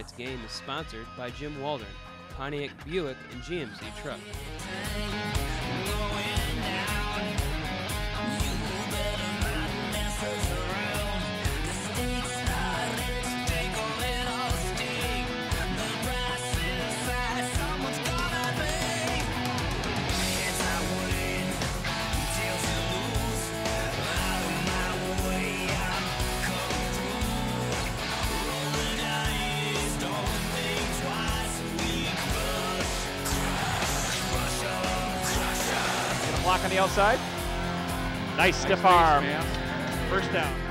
tonight's game is sponsored by Jim Waldron, Pontiac Buick and GMC Truck. Block on the outside. Nice stiff arm. First down.